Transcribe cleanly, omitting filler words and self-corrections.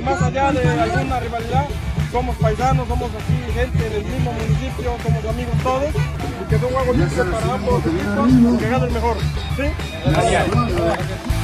más allá de alguna rivalidad, somos paisanos, somos aquí gente del mismo municipio, somos amigos todos, y que es un juego limpio para ambos equipos, que gane el mejor. ¿Sí? Gracias.